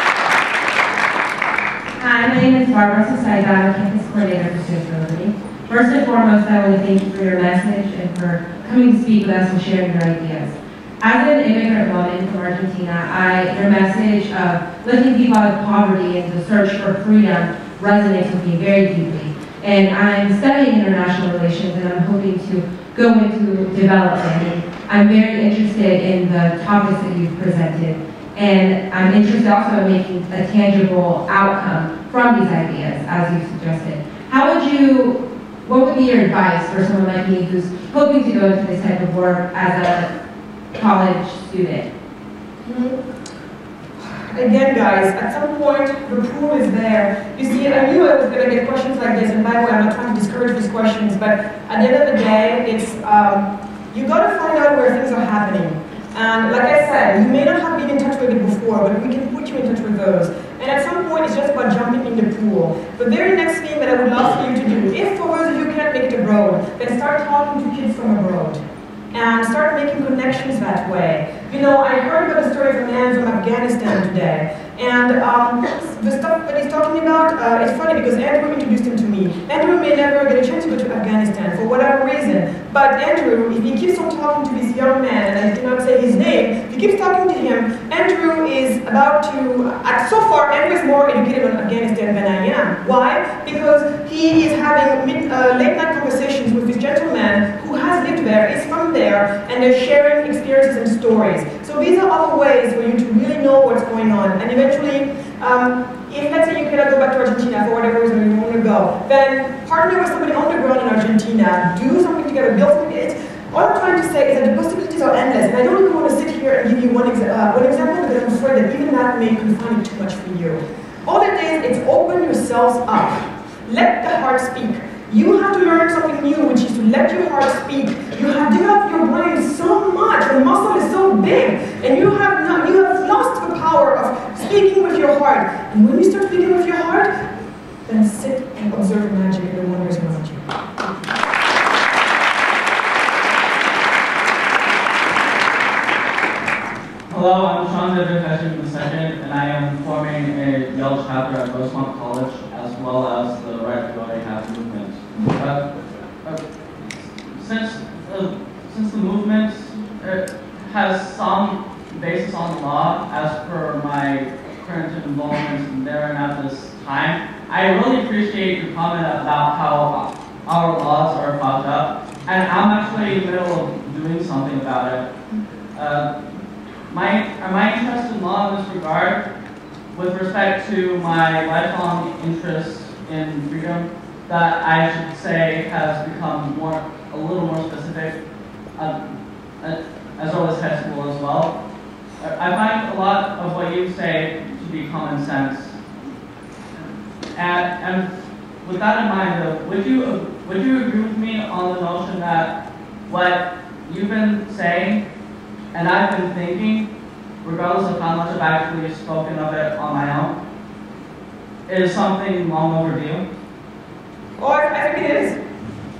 Hi, my name is Barbara Society. I'm a campus coordinator for Sustainability. First and foremost, I want to thank you for your message and for coming to speak with us and sharing your ideas. As an immigrant woman from Argentina, your message of lifting people out of poverty and the search for freedom resonates with me very deeply. And I'm studying international relations, and I'm hoping to go into development. And I'm very interested in the topics that you've presented. And I'm interested also in making a tangible outcome from these ideas, as you suggested. What would be your advice for someone like me who's hoping to go into this type of work as a college student? Again, guys, at some point, the pool is there. You see, I knew I was going to get questions like this, and by the way, I'm not trying to discourage these questions, but at the end of the day, it's, you got to find out where things are happening. And like I said, you may not have been in touch with it before, but we can put you in touch with those. And at some point, it's just about jumping in the pool. The very next thing that I would love for you to do, if for those of you who can't make it abroad, then start talking to kids from abroad. And start making connections that way. I heard about the story of a man from Afghanistan today. And the stuff that he's talking about, it's funny because Andrew introduced him to me. Andrew may never get a chance to go to Afghanistan for whatever reason. But Andrew, if he keeps on talking to this young man, and I cannot say his name, if he keeps talking to him, Andrew is about to, so far, Andrew is more educated on Afghanistan than I am. Why? Because he is having late night conversations with this gentleman who has lived there, is from there, and they're sharing experiences and stories. So these are other ways for you to really know what's going on. And eventually, if let's say you cannot go back to Argentina for whatever reason you want to go, then partner with somebody on the ground in Argentina, do something together, build something. All I'm trying to say is that the possibilities are endless, and I don't even want to sit here and give you one example because I'm afraid that even that may confine it too much for you. All it is open yourselves up. Let the heart speak. You have to learn something new, which is to let your heart speak. You have developed your brain so much, the muscle is so big, and you have lost the power of speaking with your heart. And when you start speaking with your heart, then sit and observe magic and the wonders around you. Hello, I'm Sean II, and I am forming a Yale chapter at Rosemont College, as well as the Right to Voting Half movement. Since the movement has some basis on law, as per my current involvement there and at this time, I really appreciate your comment about how my lifelong interest in freedom that I should say has become a little more specific as well as high school as well. I find a lot of what you say to be common sense. And with that in mind, though, would you agree with me on the notion that what you've been saying and I've been thinking, regardless of how much I've actually spoken of it on my own, is something long overdue? Oh, I think it is. It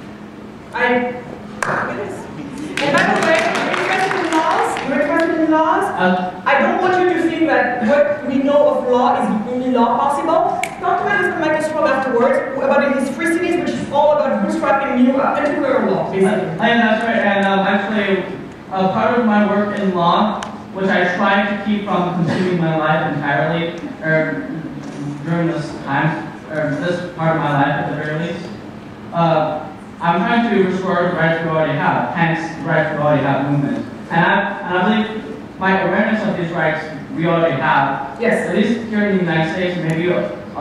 is. And by the way, you're interested in laws? I don't want you to think that what we know of law is the only law possible. Talk to Mr. Michael Strong afterwards about his free cities, which is all about bootstrapping new entrepreneurial law, basically. And that's right. And actually, part of my work in law, which I try to keep from consuming my life entirely, during this time, or this part of my life at the very least, I'm trying to restore the rights we already have, hence the rights we already have movement. And I believe my awareness of these rights we already have, yes, at least here in the United States, maybe, and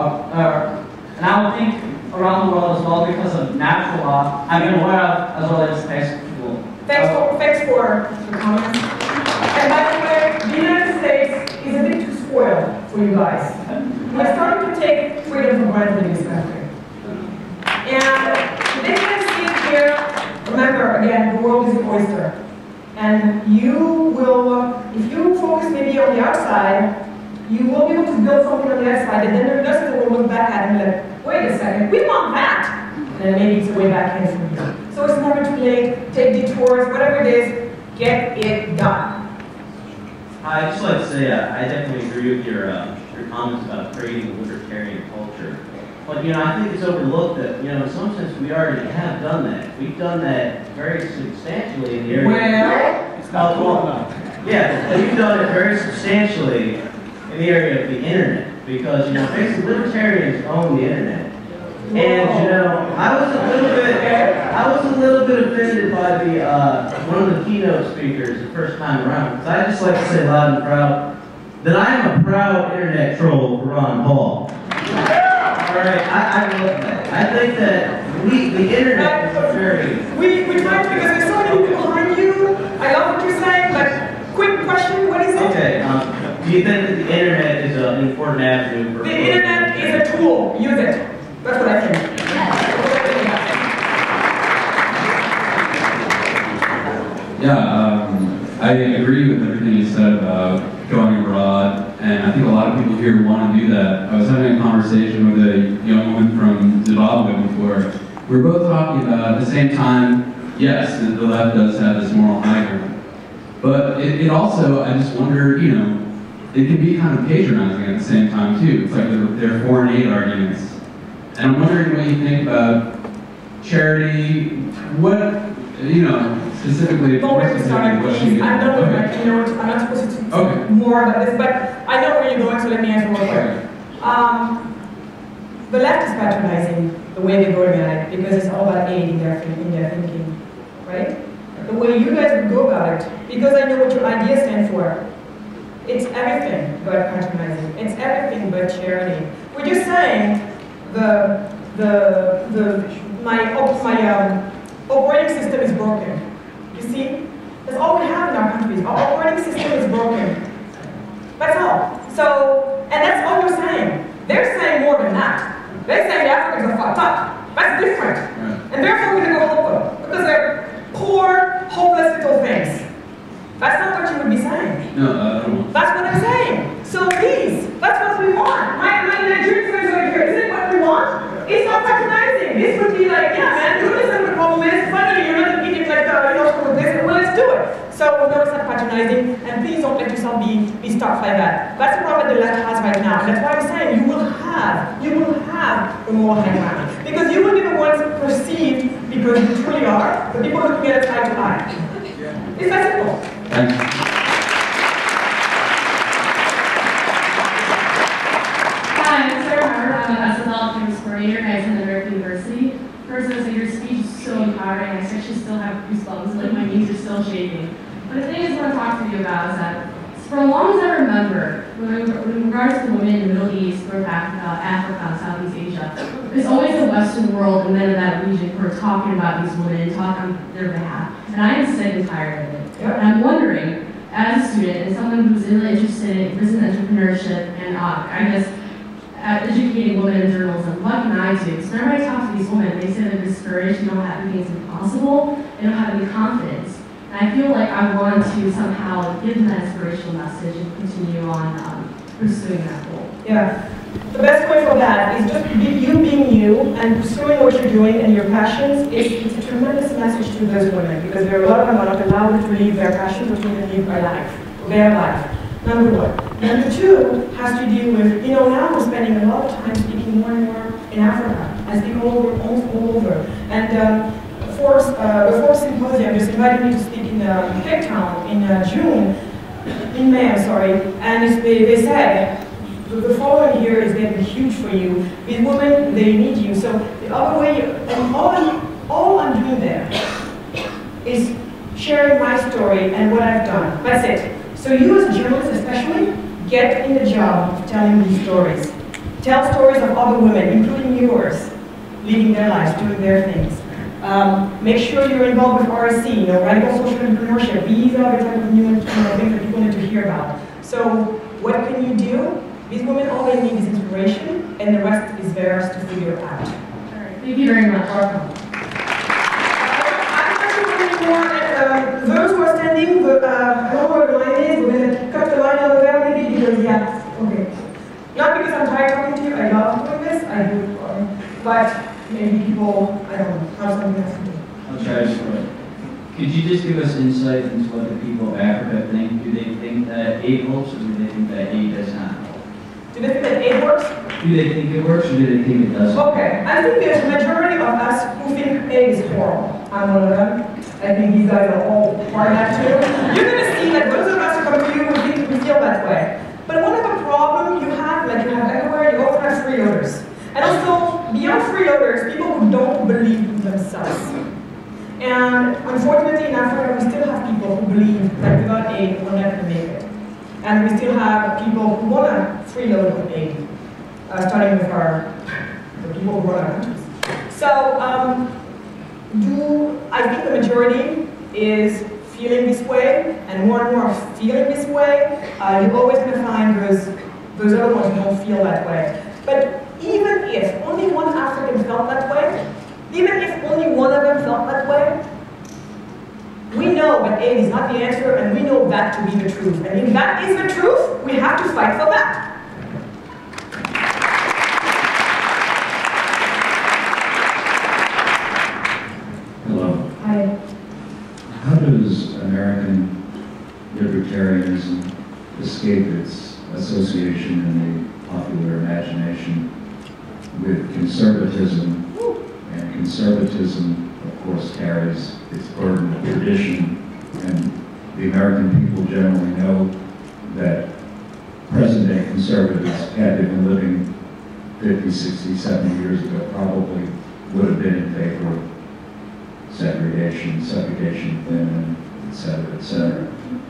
I would think around the world as well because of natural law, I've been aware of as well as high school. Thanks for the comments. And by the way, the United States is a bit too spoiled for you guys. We're starting to take freedom for granted in this country. And the difference is here, remember, again, the world is an oyster. And you will, if you focus maybe on the outside, you will be able to build something on the outside, and then the investors will look back at it and be like, wait a second, we want that! And then maybe it's a way back in for you. So it's never too late, take detours, whatever it is, get it done. I'd just like to say I definitely agree with your comments about creating a libertarian culture. But, you know, I think it's overlooked that, you know, in some sense we already have done that. We've done that very substantially in the area. Well, it's not cool enough. Yeah, we've done it very substantially in the area of the internet. Because, you know, basically libertarians own the internet. And, you know, I was a little bit offended by the one of the keynote speakers the first time around. Because I just like to say loud and proud that I am a proud internet troll for Ron Paul. Alright, I love that. I think that the internet is very... We tried because there's so many people behind you. I love what you're saying, but quick question, what is it? Okay, do you think that the internet is an important avenue for... The internet is a tool. Use it. That's what I think. Yeah, I agree with everything you said about going abroad, and I think a lot of people here want to do that. I was having a conversation with a young woman from Zimbabwe before. We were both talking about, at the same time, yes, the left does have this moral high ground. But it also, I just wonder, you know, it can be kind of patronizing at the same time, too. It's like their foreign aid arguments. And I'm wondering what you think about charity, what, you know, specifically... Don't get me started, please. I'm done with my keynote. I'm not supposed to talk more about this, but I know where you're going, so let me answer real quick. The left is patronizing the way they're going at it, because it's all about aid in their thinking, right? The way you guys would go about it, because I know what your ideas stand for. It's everything but patronizing. It's everything but charity. We're just saying my operating system is broken. You see? That's all we have in our countries. Our operating system is broken. That's all. So, and that's all you're saying. They're saying more than that. They're saying the Africans are fucked up. That's different. And therefore we're going to go help them. Because they're poor, hopeless little things. That's not what you would be saying. No, that's what I'm saying. So please, that's what we want. My Nigerian friends over here, isn't it what we want? It's not patronizing. This would be like, yeah, man, you understand what the problem is. Finally, you're not eating like this. Well, let's do it. So no, it's not patronizing, and please don't let yourself be stopped by that. That's the problem that the left has right now. And that's why I'm saying you will have the moral high ground. Because you will be the ones perceived because you truly are, the people looking at it eye to eye. It's that simple. Thanks. Hi, I'm Sarah Harvard. I'm an SFL campus coordinator at American University. First, I would say your speech is so empowering. I actually still have goosebumps, like my knees are still shaking. But the thing I just want to talk to you about is that for as long as I remember, in regards to women in the Middle East, North Africa, Southeast Asia, there's always the Western world and men of that region who are talking about these women and talking on their behalf. And I am sick and tired of it. And I'm wondering, as a student and someone who's really interested in business entrepreneurship and I guess educating women in journalism, what can I do? Because whenever I talk to these women, they say they're discouraged, they don't have anything impossible, they don't have any confidence. And I feel like I want to somehow give them that inspirational message and continue on pursuing that goal. Yeah. The best way for that is just you being you and pursuing what you're doing and your passions. It's a tremendous message to those women because there are a lot of them are not allowed to live their passions or to live their life. Number one. Number two has to do with, now we're spending a lot of time speaking more and more in Africa. I speak almost all over. And the Forbes Symposium just invited me to speak in Cape Town in May, and they said, the following year is going to be huge for you. These women, they need you. So the other way, and all I'm doing there is sharing my story and what I've done. That's it. So you as a journalist especially, get in the job of telling these stories. Tell stories of other women, including yours, living their lives, doing their things. Make sure you're involved with RSC, radical social entrepreneurship. These are the type of new things that people need to hear about. So what can you do? These women, all they need is inspiration, and the rest is theirs to figure out. All right. Thank you very much. Welcome. I'm not sure anymore. Those who are standing, I don't know where the line is. We're going to cut the line over there maybe because, okay. Not because I'm tired of talking to you. I love doing this. I do. But maybe people, I don't know, have something else to do. I'll try to explain. Could you just give us insight into what the people of Africa think? Do they think that aid helps, or do they think that aid does not help? Do they think that aid works? Do they think it works, or do they think it doesn't? Okay, I think there's a majority of us who think aid is horrible. I'm one of them. I think these guys are all part of that too. You're going to see that those of us who come to you we feel that way. But one of the problems you have everywhere, you also have freeloaders. And also, beyond freeloaders, people who don't believe in themselves. And unfortunately in Africa, we still have people who believe that without aid, we'll never make it. And we still have people who want to freeload with aid, starting with the people who run our countries. So, I think the majority is feeling this way, and more are feeling this way. You're always going to find those other ones who don't feel that way. But even if only one African felt that way, even if only one of them felt that way, we know that aid is not the answer, and we know that to be the truth. And if that is the truth, we have to fight for that. Hello. Hi. How does American libertarianism escape its association in the popular imagination with conservatism? And conservatism, of course, carries its burden of tradition, and the American people generally know that present-day conservatives, had they been living 50, 60, 70 years ago, probably would have been in favor of segregation of women, et cetera, et cetera.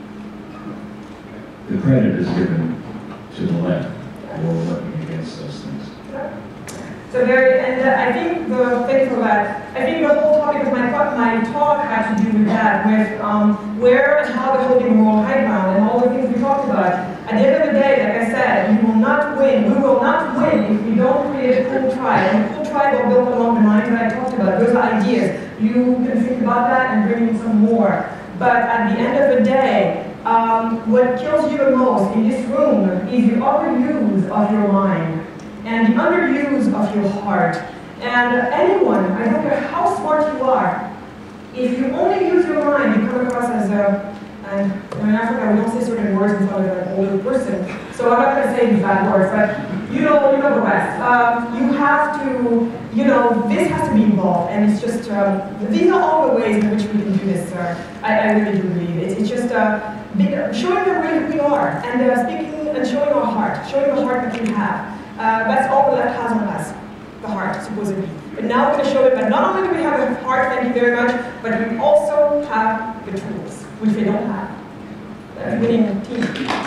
The credit is given to the left for working against those things. So I think thank you for that. I think the whole topic of my talk had to do with that, with where and how they're holding moral high ground and all the things we talked about. At the end of the day, like I said, you will not win. We will not win if we don't create a cool tribe. And a cool tribe are built along the lines that I talked about. Those are ideas. You can think about that and bring in some more. But at the end of the day, what kills you the most in this room is the overuse of your mind and the underuse of your heart. And anyone, I don't care how smart you are, if you only use your mind, you come across as and in Africa we don't say certain words in front of an older person, so I'm not going to say these bad words, but you know the rest. You have to, this has to be involved, and it's just, these are all the ways in which we can do this, I really do believe. It's just showing them where we are, and speaking and showing our heart, showing the heart that we have. That's all the left has on us, the heart, supposedly. But now we're going to show it that not only do we have a heart, thank you very much, but we also have the tools, which they don't have. That's winning team.